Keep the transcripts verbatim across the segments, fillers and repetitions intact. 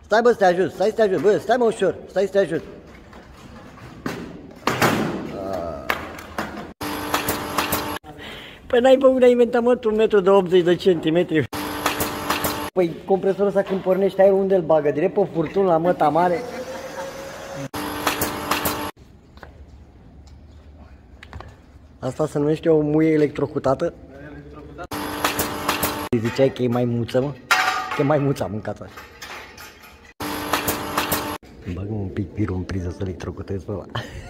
Stai bă să te ajut, stai să te ajut, bă, stai mă ușor, stai să te ajut. Păi n-ai bă, n-ai inventat mă tu un metru de optzeci de centimetri. Păi compresorul ăsta când pornește aerul unde îl bagă? Direct pe furtun la măta mare? Asta se numește o muie electrocutată? Ziceai că e mai muță, mă? Că e mai muță am mâncat așa. Bagă un pic pirul în priză să electrocutezi pe ăla.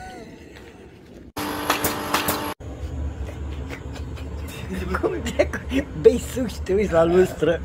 Cum de bei suc și te uiți la lustră?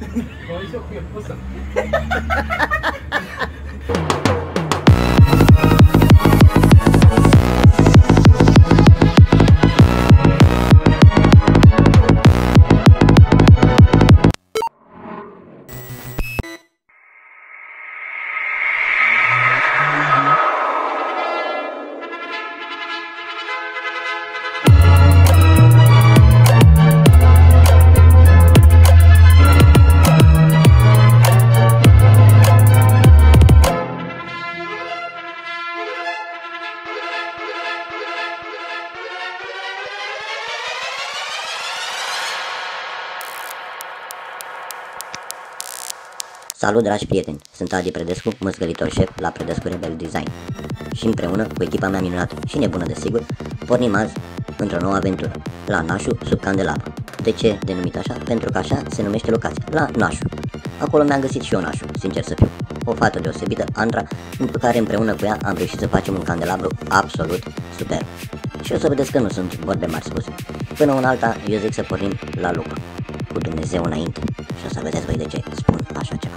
Salut, dragi prieteni! Sunt Adi Predescu, măzgălitor șef la Predescu Rebel Design. Și împreună cu echipa mea minunată și nebună de sigur, pornim azi într-o nouă aventură, la Nașu, sub candelabru. De ce denumit așa? Pentru că așa se numește locația, la Nașu. Acolo mi-am găsit și eu Nașu, sincer să fiu. O fată deosebită, Andra, cu care împreună cu ea am reușit să facem un candelabru absolut superb. Și o să vedeți că nu sunt vorbe mari spuse. Până una alta, eu zic să pornim la lucru, cu Dumnezeu înainte. Și o să vedeți voi de ce spun așa ceva.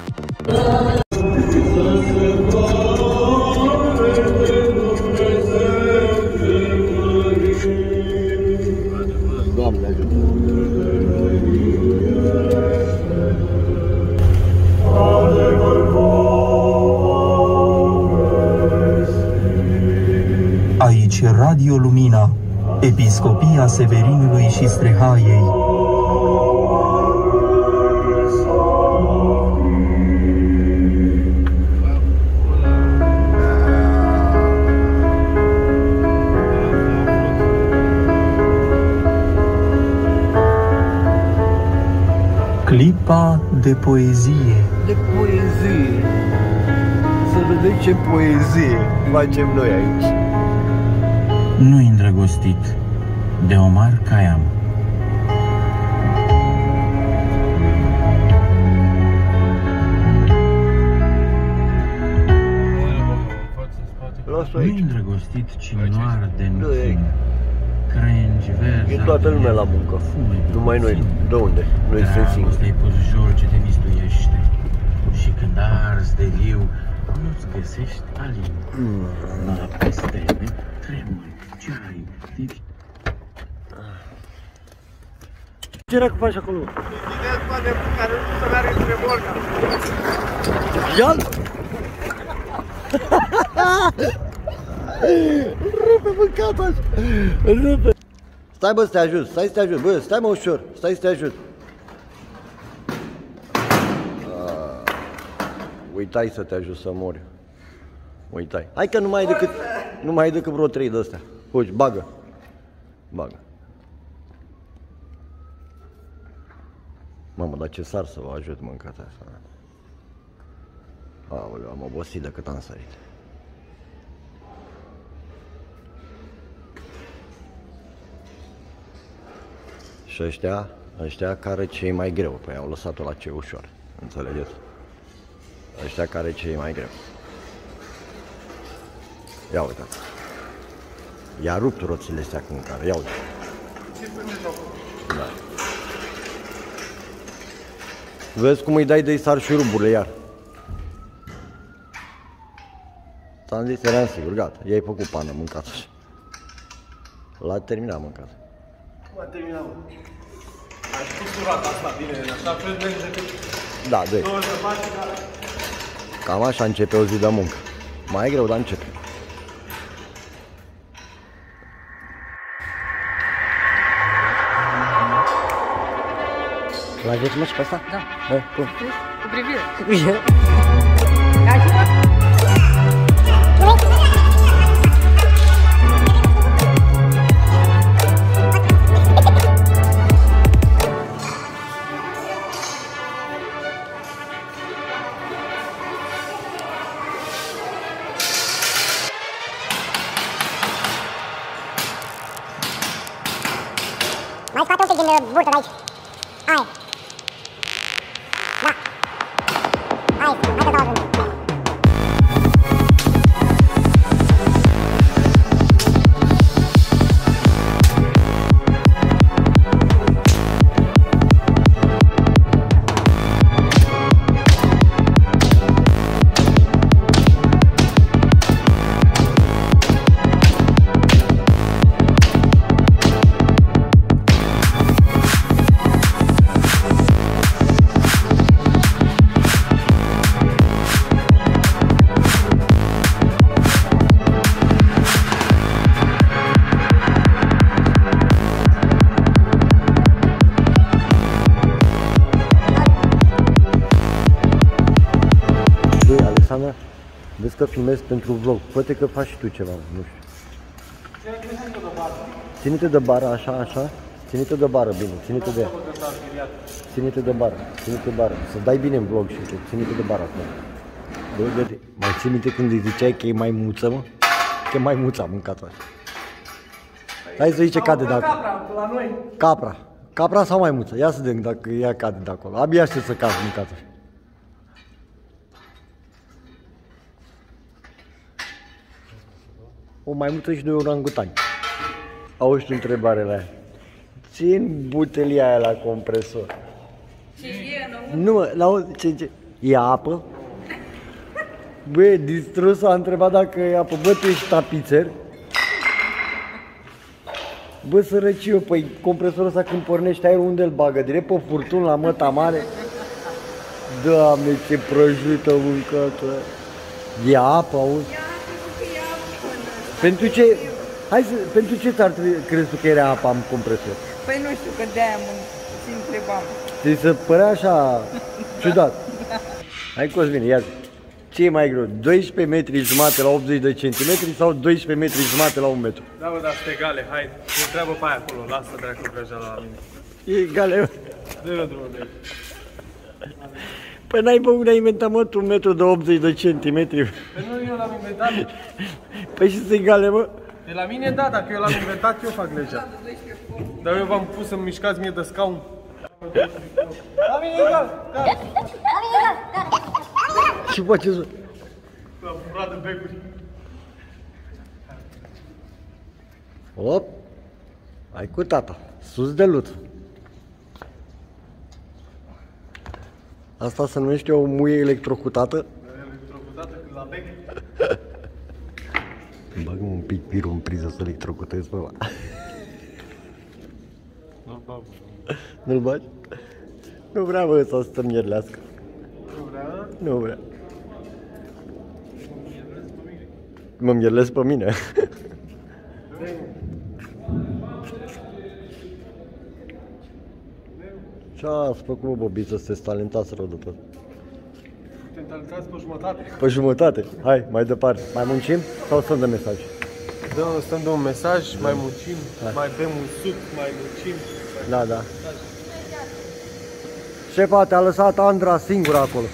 Doamne ajută! Aici Radio Lumina, Episcopia Severinului și Strehaiei. Clipa de poezie. De poezie! Să vedeți ce poezie facem noi aici. Nu-i îndrăgostit, de Omar Khayyam. Nu-i îndrăgostit cine nu arde în chin. Crengi, verzi, e toată lumea la muncă, numai noi, de unde? Noi sunt singuri. Dragostea-i puzjor ce te mistuiește și când arzi de viu, nu-ți găsești alin. Noapte stele, tremuri, ceai, tipi. Ce dracu faci acolo? Vedeți toate care nu se meargă în remorca. Ia-l! Rupe mâncat așa! Rupe! Stai bă să te ajut, stai să te ajut, bă, stai mă ușor, stai să te ajut. Uh, uitai să te ajut să mori. Uitai. Hai că nu mai ai decât, nu mai ai decât vreo trei de astea. Uite, bagă. Bagă. Mamă, dar ce sar să vă ajut mâncat asta. Aoleu, am obosit de cât am sărit. Și ăștia, ăștia care cei mai greu, păi au lăsat-o la cei ușor, înțelegeți? Ăștia care cei mai greu. Ia uitați. I-a rupt roțile astea cu care, ia uite. Da. Vezi cum îi dai de-i sar și ruburile iar. Ți-am zis, eram sigur, gata, i-ai făcut pană, mâncat așa. L-a terminat mâncat. Cum a terminat, mă? Ai pus surata asta bine, în așa fel merge cât... Da, dă-i. două zăpaci, dar... Cam așa începe o zi de muncă. Mai e greu, dar începe. L-ai văzut mă și pe asta? Da. Da, cum? Cu privire. Cu privire. Ca și burtă de aici. Aia. Da. Hai, hai că dau ajunge. Vezi că filmezi pentru vlog, poate că faci și tu ceva, nu știu. Ține-te de bară, așa, așa. Ține-te de bară, bine, ține-te de ea. Ține-te de bară, ține-te de bară. Să dai bine în vlog și tu, ține-te de bară acum. Bă, de mai ții minte când îi ziceai că e maimuță, mă? Că maimuța a mâncat așa. Hai să zici ce cade de acolo. Capra, la noi. Capra. Capra sau maimuță? Ia să vedem dacă ea cade de acolo. Abia aștept să cad mâncat așa. O maimuță și doi orangutani. Auzi tu întrebarea aia. Țin butelia aia la compresor. Ce e, nu? Nu, la ce, ce? E apă? Bă, distrus a întrebat dacă e apă. Bă, tu ești tapițer? Bă, sărăciu, păi compresorul ăsta când pornește aerul, unde îl bagă? Direct pe furtun la măta mare? Doamne, ce prăjită mâncată. E apă, auzi? Pentru ce, hai să, pentru ce ți-ar crezi tu că era apa în compresor? Păi nu știu, că de-aia mă întrebam. Ți se părea așa ciudat. Hai Cosmin, ia ce e mai greu? doisprezece metri jumate la optzeci de centimetri sau doisprezece metri jumate la un metru? Da, bă, dar sunt egale, hai, te treabă pe aia acolo, lasă dracu găja la mine. E egale, mă. Dă-i drumul de aici. Păi n-ai bă, unde ai inventat, mă, tu un metru de optzeci de centimetri? Păi nu, eu l-am inventat. Păi și sunt egale, mă? De la mine, da, dacă eu l-am inventat, eu fac legea. Dar eu v-am pus să-mi mișcați mie de scaun. La mine e egal, gata. Ce faceți, mă? L-am furat de becuri. Op, hai cu tata, sus de lut. Asta se numește o muie electrocutată. Electrocutată când la bec. Bagă un pic pirul în priză să electrocutezi pe ăla. Nu-l bag. Nu-l bagi? Nu vrea, bă, să se mierlească. Nu vrea? Nu vrea. Mă mierlesc pe mine. Ce ați făcut, bă, Bobiță, să te talentați rău după? Te talentați pe jumătate. Pe jumătate. Hai, mai departe. Mai muncim sau să-mi dă mesaj? Da, stăm de un mesaj, mai muncim, hai. Mai bem un suc, mai muncim. Da, da. Șefa, te-a lăsat Andra singură acolo.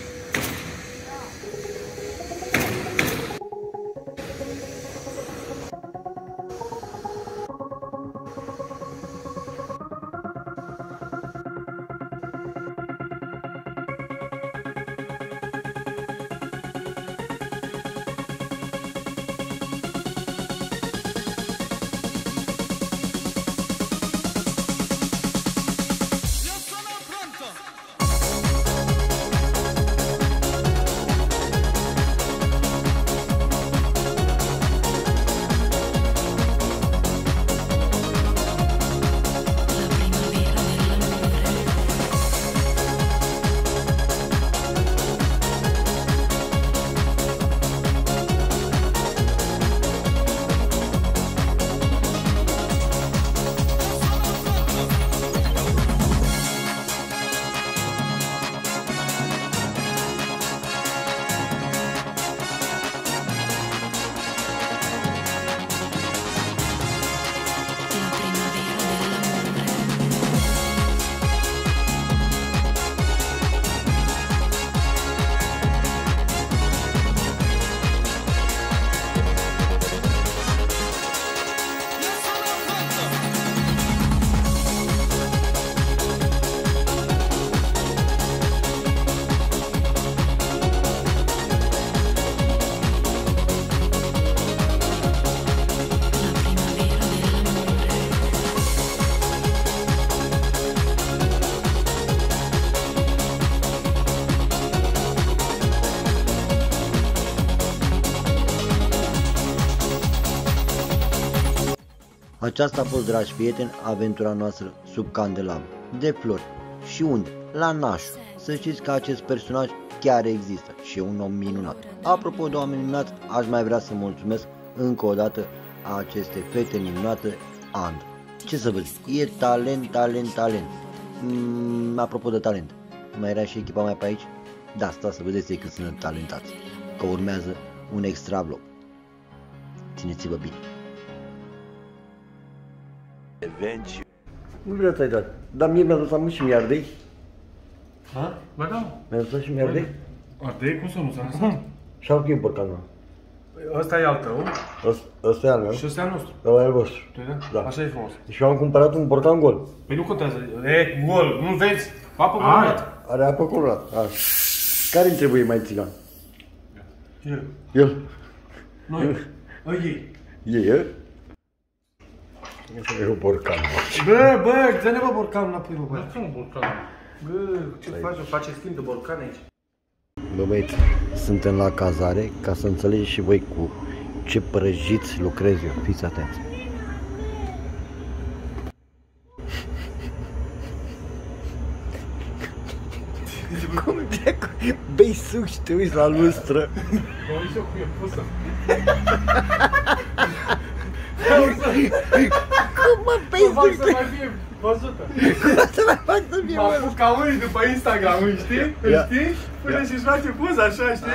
Aceasta a fost, dragi prieteni, aventura noastră sub candelabru. De flori. Și unde? La Nașu. Să știți că acest personaj chiar există și e un om minunat. Apropo de oameni minunați, aș mai vrea să mulțumesc încă o dată a acestei fete minunate, Andra. Ce să vă zic, e talent, talent, talent. Mm, apropo de talent, mai era și echipa mea pe aici? Da, stați să vedeți ei că sunt talentați, că urmează un extra vlog. Țineți-vă bine. Nu vreau să-i dat, dar mie mi-a dus amul și mi-ardei. Ha? Ba da. Mi-a dus și mi-ardei. Ardei? Cum să nu s-a lăsat? Și al e borcanul. Ăsta e al tău Ăsta e al meu. și ăsta e al nostru. Ăla e al vostru. Da. Da. Așa e frumos. Și eu am cumpărat un borcan gol. Păi nu contează. E, gol, nu vezi? Apă colorat. Are apă colorată. Care îmi trebuie mai țigan? El. El. Noi. Ă, ei. E el? Asta e o borcan. Bă, bă, dă-ne bă borcanul înapoi, bă, bă. Nu sunt borcanul. Bă, ce faci? O face schimb de borcan aici. Bă băieți, suntem la cazare ca să înțelegeți și voi cu ce prăjiți lucrez eu. Fiți atenți. Cum de bei suc și te uiți la lustră? Mă uiți eu cum e pusă. Cum mă bei Mă fac suc? să mai fie văzută. Să mai fac să fie Mă mă? apuc ca unii după Instagram, îi știi? Îi Ia. știi? Până Ia. și-și face poza așa, știi?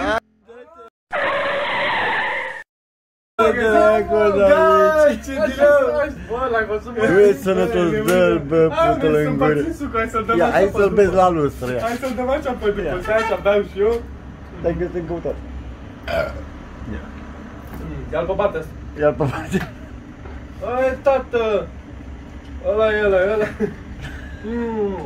Da, ce direu! Bă, l-ai văzut, bă? Nu e sănătos, dă-l, bă, Hai, pută-l vrei în să gură. împărțim sucul, hai să-l dăm Ia, așa hai pe să-l după. bezi la lustră, ia. Hai să-l dăm așa pe după, stai așa, beau și eu. Stai că sunt căutat. Ia-l pe bate ăsta. Ia-l pe face. Hai, tată! Ăla e ăla, e ăla. Mm.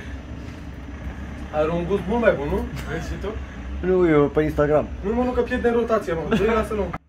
Are un gust mult mai bun, nu? Vezi și tu? Nu, eu pe Instagram. Nu, mă, nu, că pierde în rotație, mă. Vrei, lasă-l.